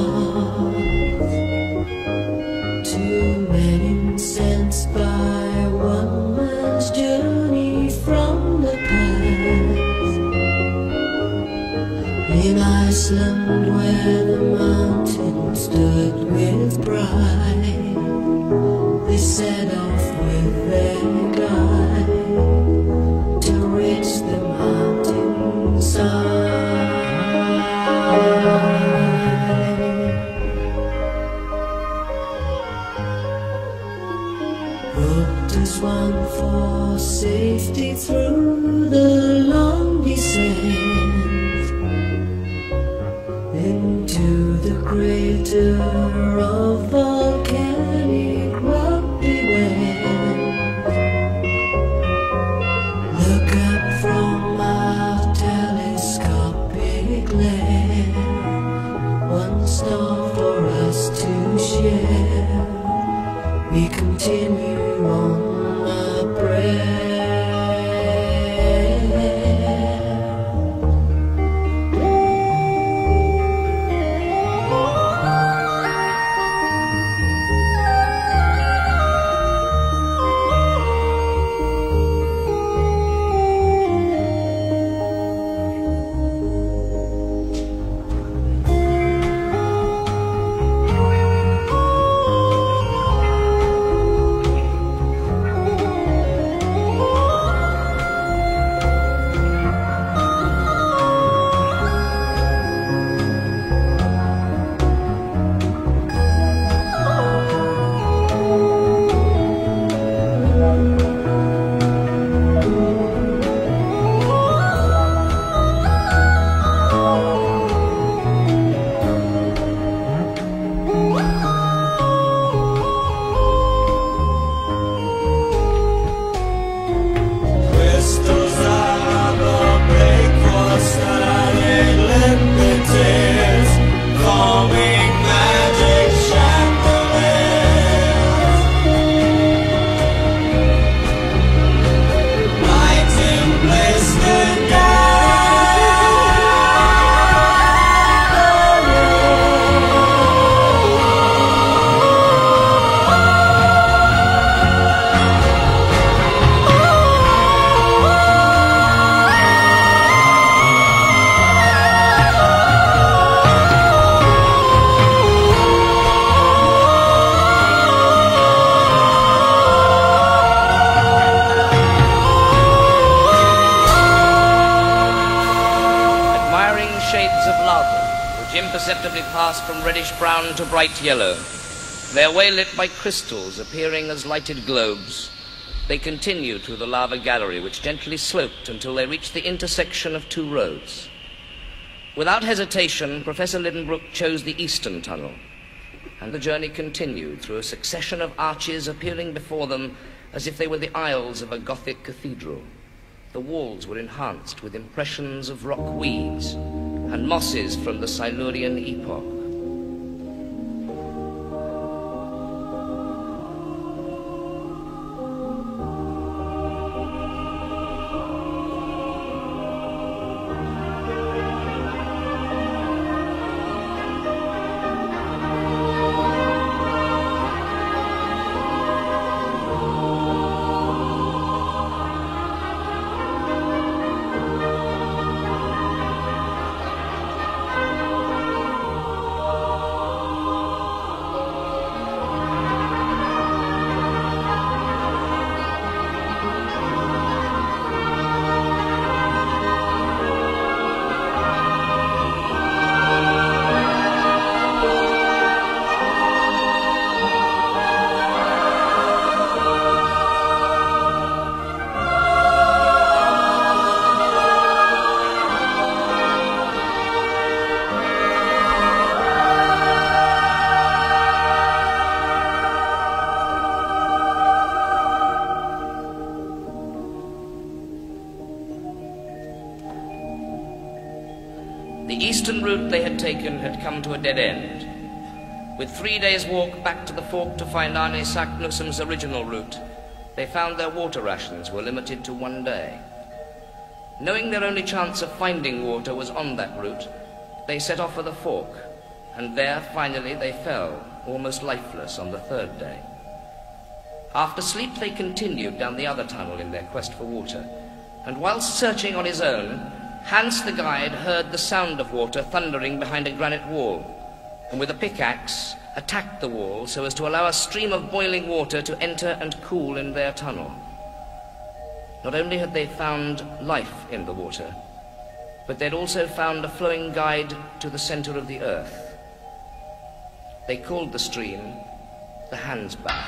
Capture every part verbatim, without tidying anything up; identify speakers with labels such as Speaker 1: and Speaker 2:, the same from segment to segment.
Speaker 1: Two men incensed by one man's journey from the past. In Iceland, where the mountain stood with pride, they set off with their guide to reach the mountainside. Booked as one for safety through the long descent into the crater of volcanic rock we went. Look up from our telescopic lamp, one star for us to share. We continue on our prayer.
Speaker 2: Imperceptibly passed from reddish-brown to bright yellow, their way lit by crystals appearing as lighted globes. They continued through the lava gallery, which gently sloped until they reached the intersection of two roads. Without hesitation, Professor Lidenbrook chose the eastern tunnel, and the journey continued through a succession of arches appearing before them as if they were the aisles of a Gothic cathedral. The walls were enhanced with impressions of rock weeds and mosses from the Silurian epoch. The eastern route they had taken had come to a dead end. With three days' walk back to the fork to find Arne Saknussum's original route, they found their water rations were limited to one day. Knowing their only chance of finding water was on that route, they set off for the fork and there finally they fell, almost lifeless, on the third day. After sleep they continued down the other tunnel in their quest for water, and whilst searching on his own, Hans the guide heard the sound of water thundering behind a granite wall, and with a pickaxe attacked the wall so as to allow a stream of boiling water to enter and cool in their tunnel. Not only had they found life in the water, but they'd also found a flowing guide to the center of the earth. They called the stream the Hansbach.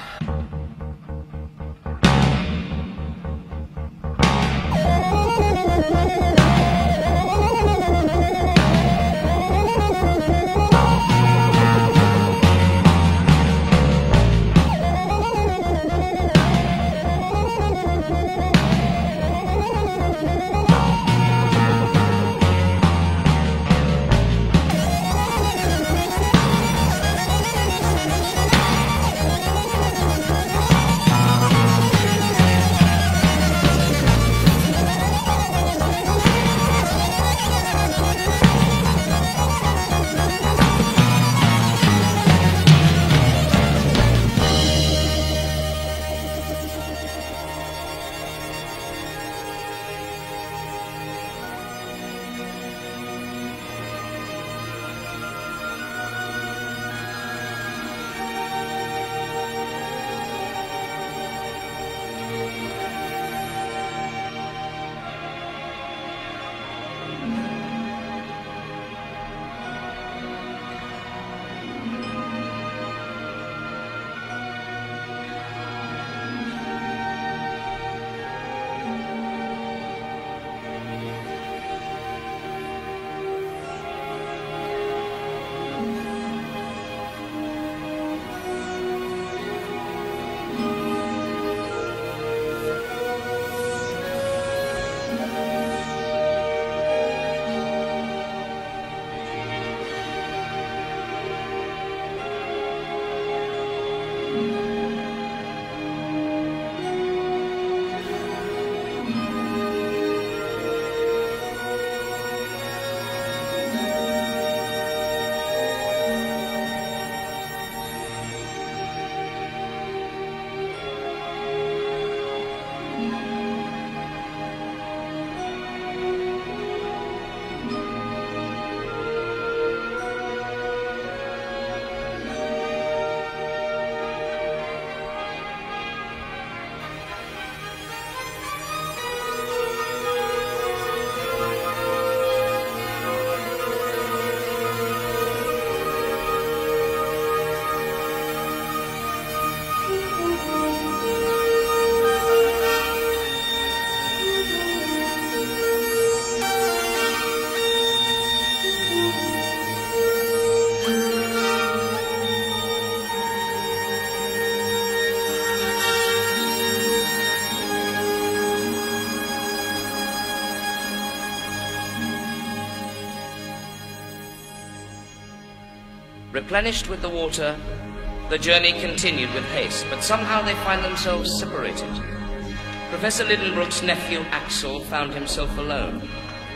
Speaker 2: Replenished with the water, the journey continued with haste, but somehow they find themselves separated. Professor Lidenbrook's nephew Axel found himself alone.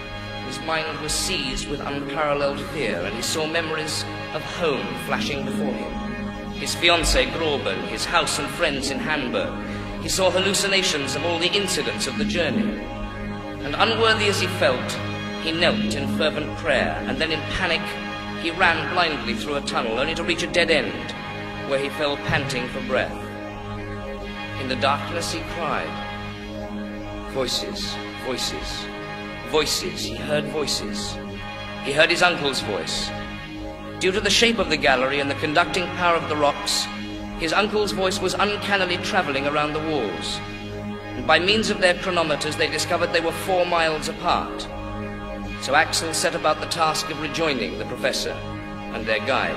Speaker 2: His mind was seized with unparalleled fear, and he saw memories of home flashing before him. His fiancée Grauben, his house and friends in Hamburg. He saw hallucinations of all the incidents of the journey. And unworthy as he felt, he knelt in fervent prayer, and then in panic he ran blindly through a tunnel, only to reach a dead end, where he fell panting for breath. In the darkness he cried. Voices, voices, voices. He heard voices. He heard his uncle's voice. Due to the shape of the gallery and the conducting power of the rocks, his uncle's voice was uncannily traveling around the walls. And by means of their chronometers, they discovered they were four miles apart. So Axel set about the task of rejoining the professor and their guide.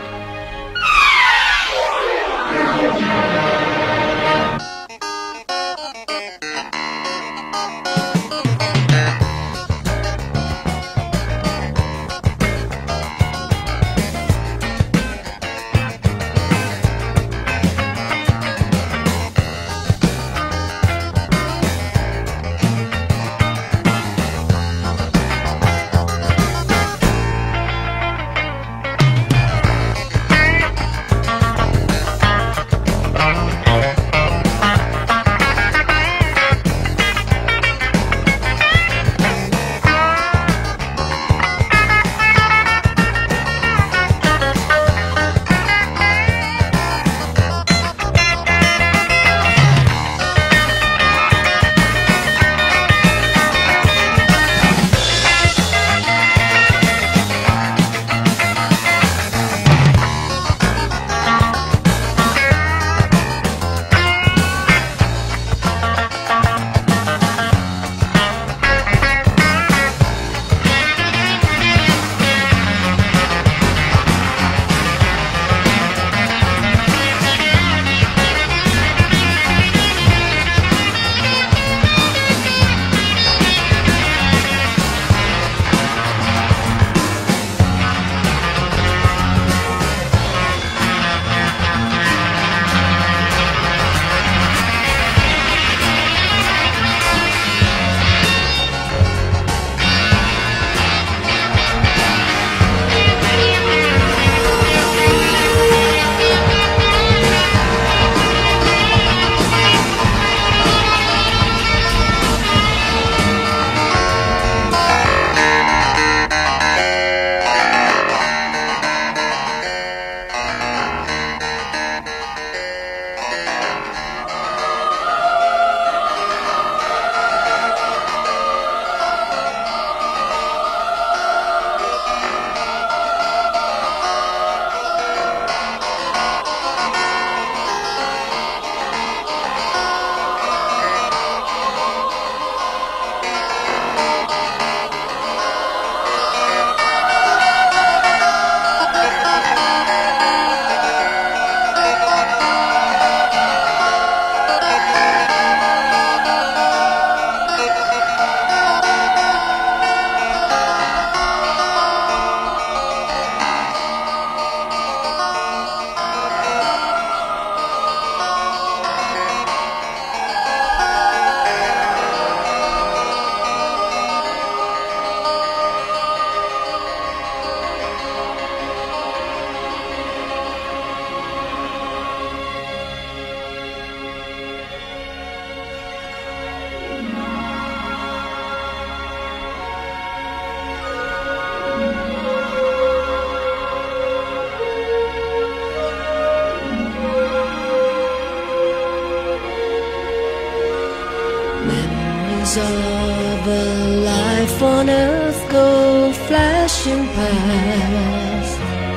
Speaker 1: Crystals of a life on earth go flashing past,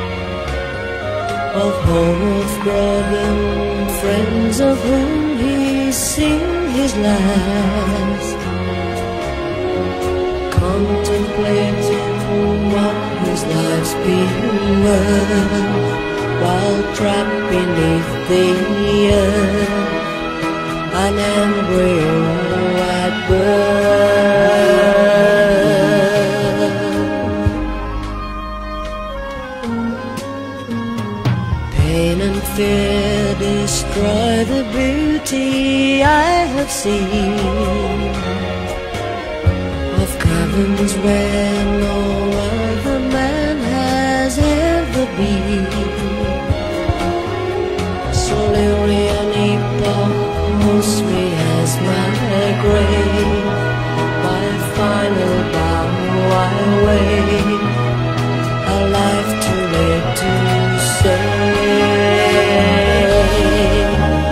Speaker 1: of home, of broken friends of whom he's seen his last, contemplating what his life's been worth, while trapped beneath the earth, an embryo at birth. Pain and fear destroy the beauty I have seen of caverns where no other man has ever been. Solarian epoch holds me as my grave, my final bow I wait, a life too late to save.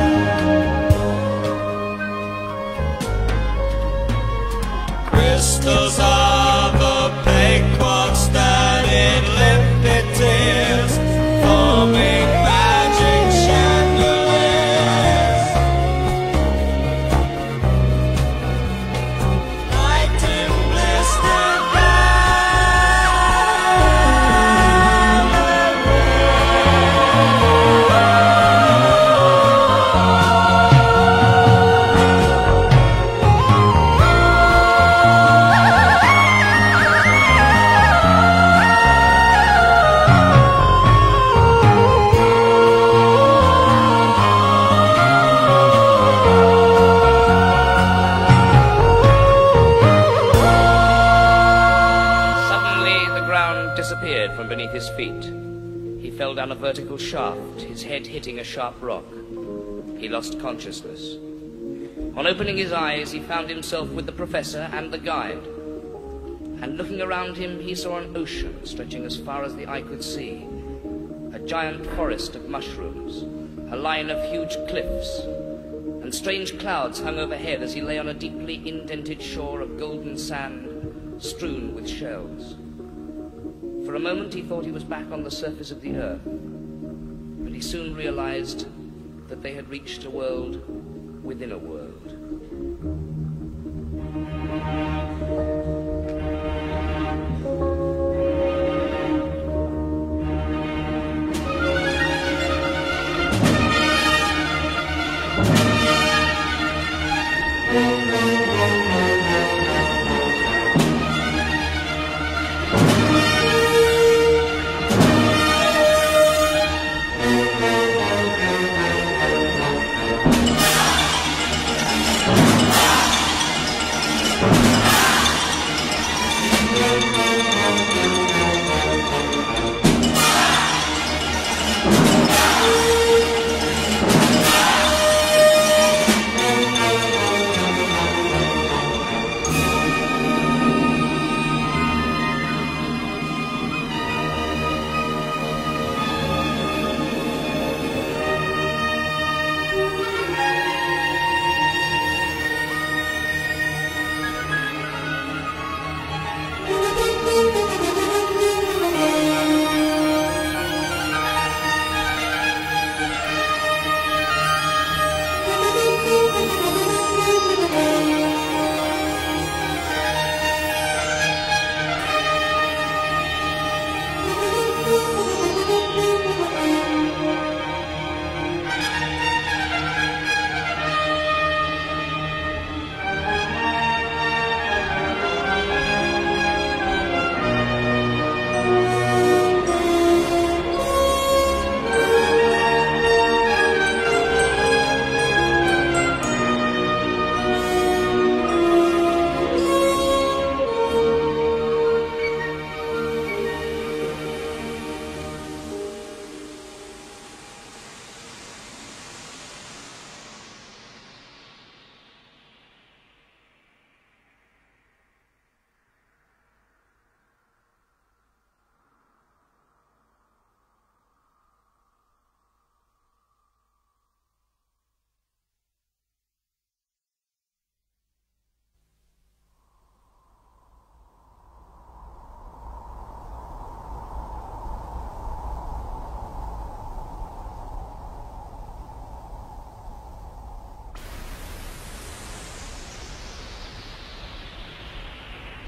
Speaker 3: Crystals of opaque quartz stand in limpid tears, forming magic chandeliers. Light in blistered
Speaker 2: disappeared from beneath his feet. He fell down a vertical shaft, his head hitting a sharp rock. He lost consciousness. On opening his eyes, he found himself with the professor and the guide. And looking around him, he saw an ocean stretching as far as the eye could see, a giant forest of mushrooms, a line of huge cliffs, and strange clouds hung overhead as he lay on a deeply indented shore of golden sand strewn with shells. For a moment he thought he was back on the surface of the earth, but he soon realized that they had reached a world within a world.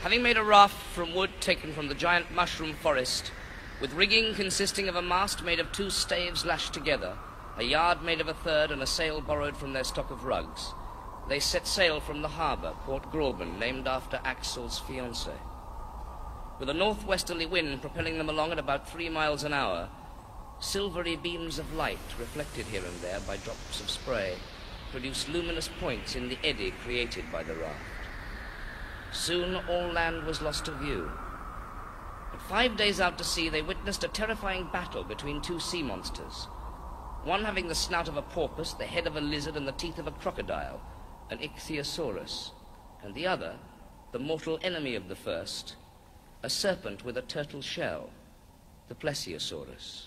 Speaker 2: Having made a raft from wood taken from the giant mushroom forest, with rigging consisting of a mast made of two staves lashed together, a yard made of a third, and a sail borrowed from their stock of rugs, they set sail from the harbour, Port Gräuben, named after Axel's fiancée. With a northwesterly wind propelling them along at about three miles an hour, silvery beams of light, reflected here and there by drops of spray, produced luminous points in the eddy created by the raft. Soon all land was lost to view. But five days out to sea, they witnessed a terrifying battle between two sea monsters, one having the snout of a porpoise, the head of a lizard, and the teeth of a crocodile, an ichthyosaurus, and the other, the mortal enemy of the first, a serpent with a turtle shell, the plesiosaurus.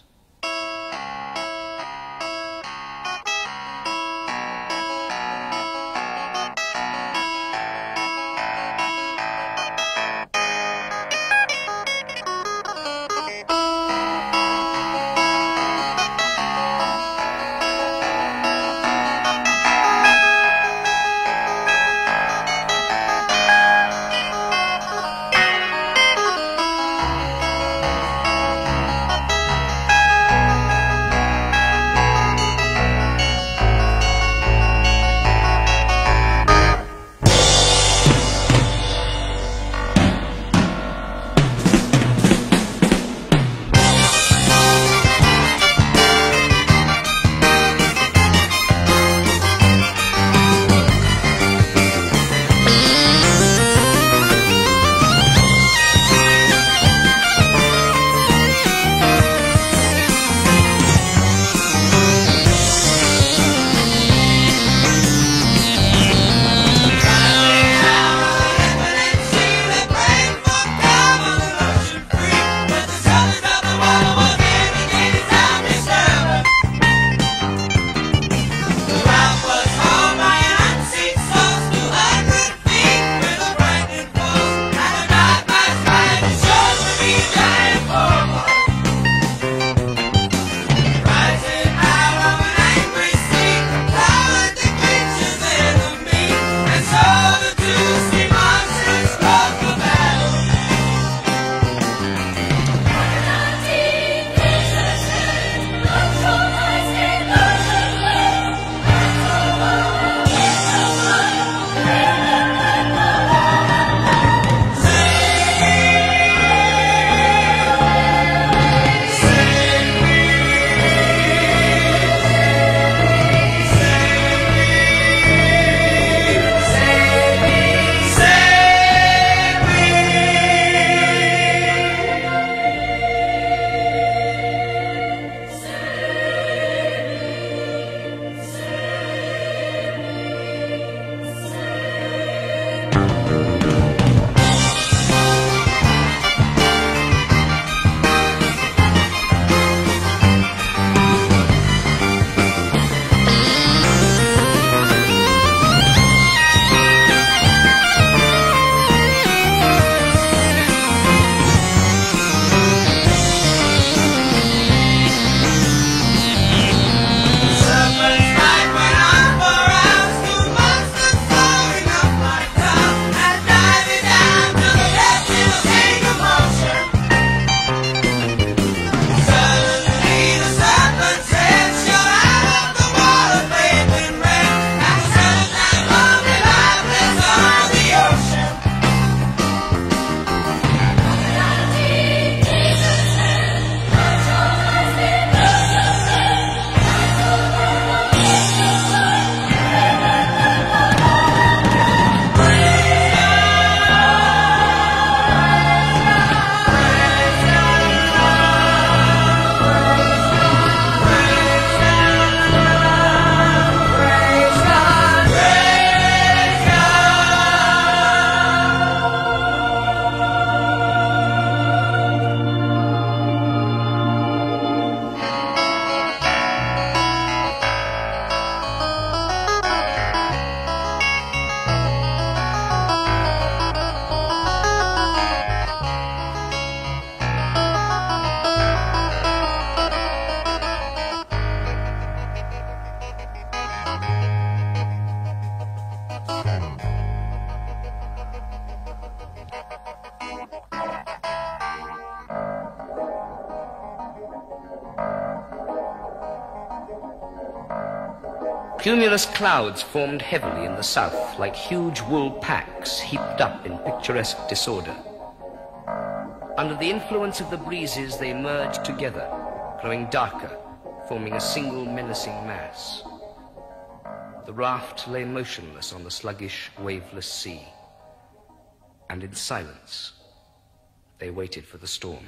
Speaker 2: Cumulus clouds formed heavily in the south, like huge wool packs heaped up in picturesque disorder. Under the influence of the breezes, they merged together, growing darker, forming a single menacing mass. The raft lay motionless on the sluggish, waveless sea, and in silence, they waited for the storm.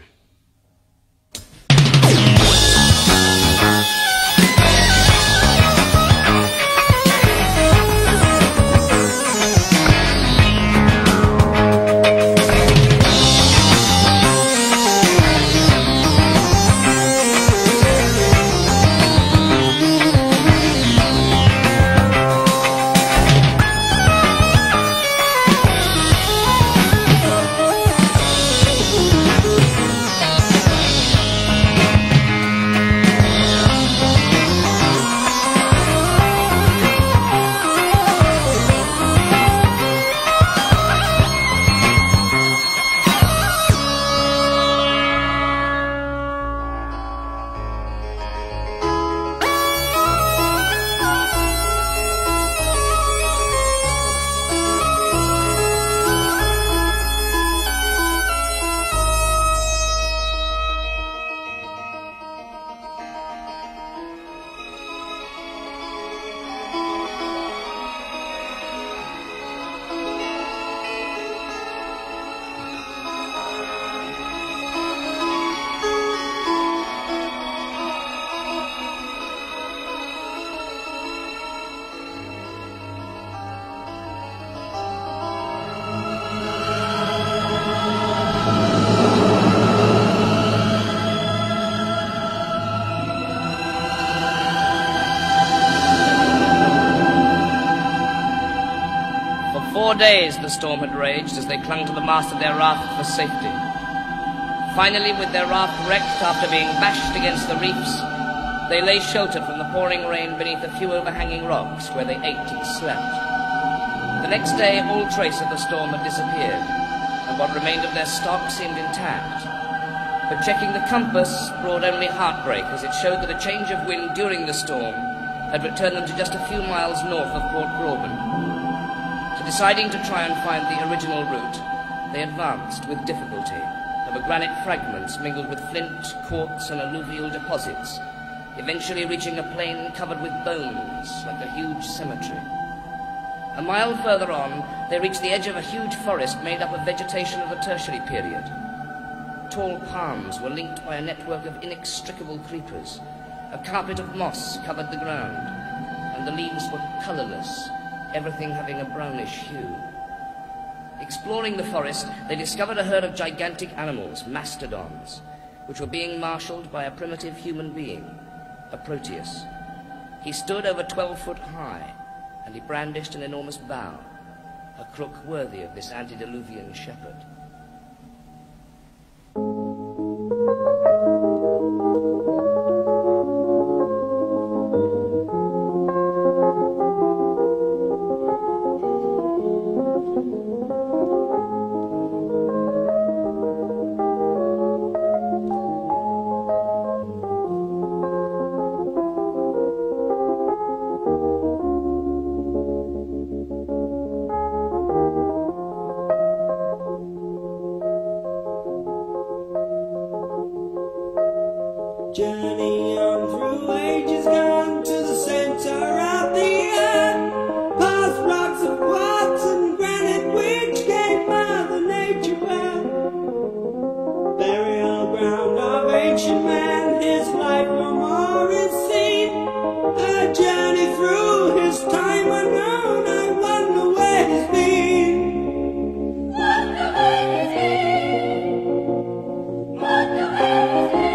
Speaker 4: Four days the storm had raged as they clung to the mast of their raft for safety. Finally, with their raft wrecked after being bashed against the reefs, they lay sheltered from the pouring rain beneath a few overhanging rocks where they ate and slept. The next day, all trace of the storm had disappeared, and what remained of their stock seemed intact. But checking the compass brought only heartbreak, as it showed that a change of wind during the storm had returned them to just a few miles north of Port Gräuben. So deciding to try and find the original route, they advanced with difficulty over granite fragments mingled with flint, quartz, and alluvial deposits, eventually reaching a plain covered with bones like a huge cemetery. A mile further on, they reached the edge of a huge forest made up of vegetation of the Tertiary period. Tall palms were linked by a network of inextricable creepers. A carpet of moss covered the ground, and the leaves were colorless, everything having a brownish hue. Exploring the forest, they discovered a herd of gigantic animals, mastodons, which were being marshaled by a primitive human being, a Proteus. He stood over twelve foot high, and he brandished an enormous bow, a crook worthy of this antediluvian shepherd.
Speaker 3: Journey on through ages gone to the center of the earth, past rocks of quartz and granite which gave Mother Nature birth. Burial ground of ancient man, his life no more is seen. A journey through his time unknown, I wonder where he's been. Wonder where he's been. Wonder where he's been.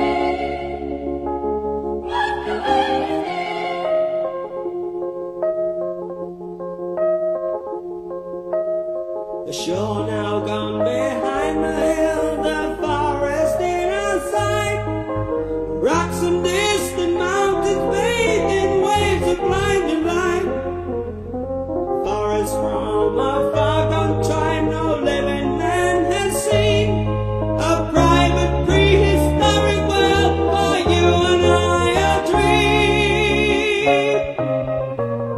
Speaker 3: The shore now gone behind the hill, the forest in our sight. Rocks and distant mountains bathed in waves of blinding light. Forest from afar gone tried, no living man has seen. A private prehistoric world for you and I a dream.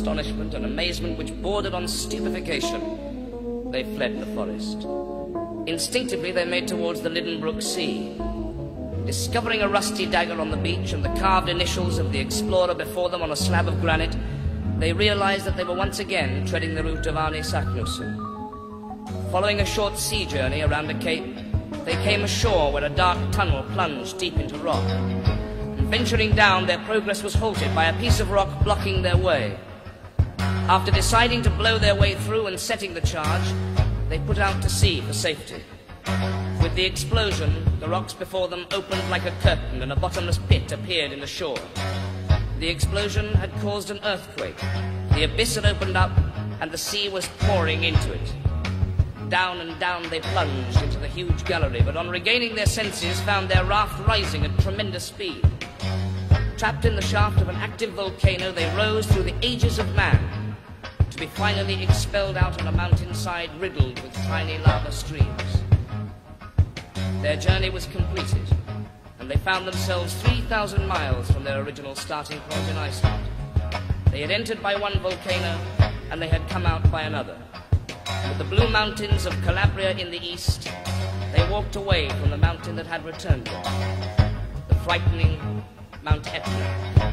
Speaker 4: astonishment and amazement which bordered on stupefaction, they fled the forest. Instinctively, they made towards the Lidenbrook Sea. Discovering a rusty dagger on the beach and the carved initials of the explorer before them on a slab of granite, they realized that they were once again treading the route of Arne Saknussemm. Following a short sea journey around a cape, they came ashore where a dark tunnel plunged deep into rock. And venturing down, their progress was halted by a piece of rock blocking their way. After deciding to blow their way through and setting the charge, they put out to sea for safety. With the explosion, the rocks before them opened like a curtain and a bottomless pit appeared in the shore. The explosion had caused an earthquake. The abyss had opened up and the sea was pouring into it. Down and down they plunged into the huge gallery, but on regaining their senses found their raft rising at tremendous speed. Trapped in the shaft of an active volcano, they rose through the ages of man, to be finally expelled out on a mountainside riddled with tiny lava streams. Their journey was completed, and they found themselves three thousand miles from their original starting point in Iceland. They had entered by one volcano, and they had come out by another. With the blue mountains of Calabria in the east, they walked away from the mountain that had returned them, the frightening Mount Etna.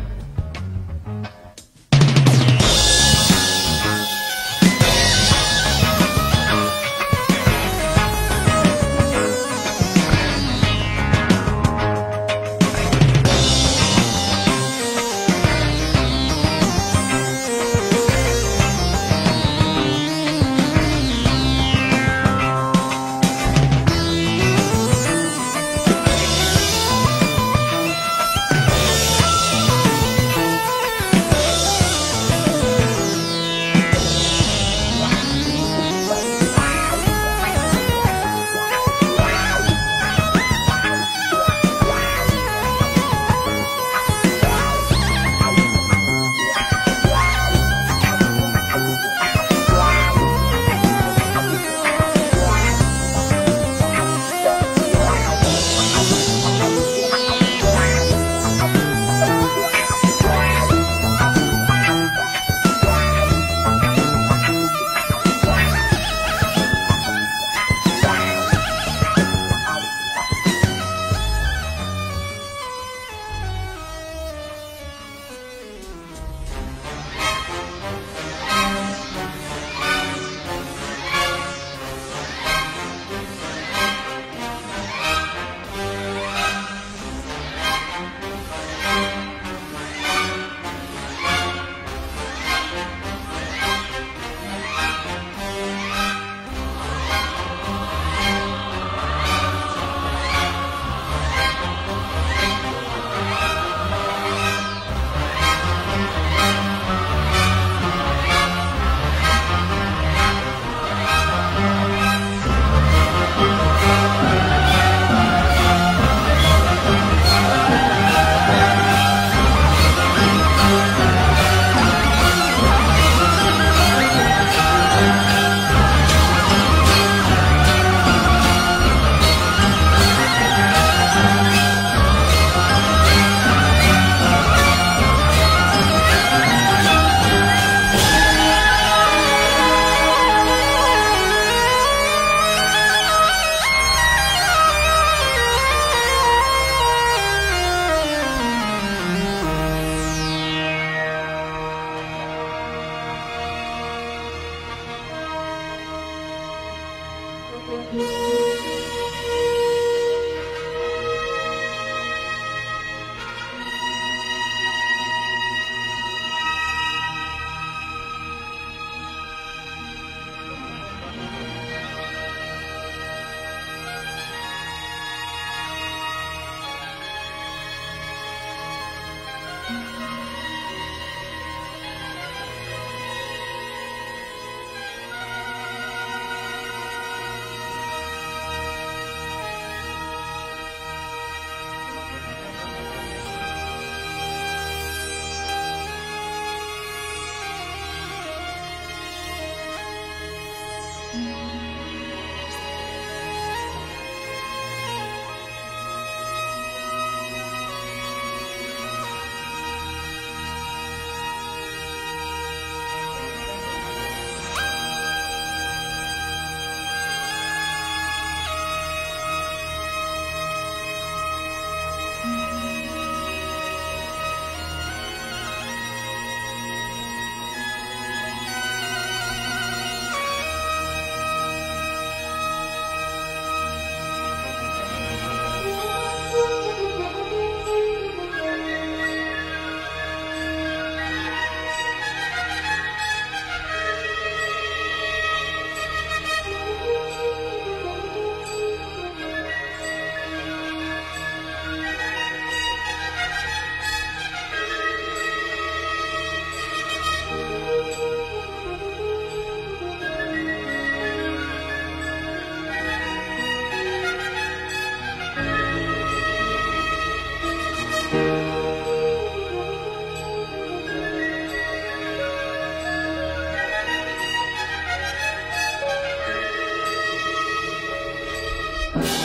Speaker 1: Bye.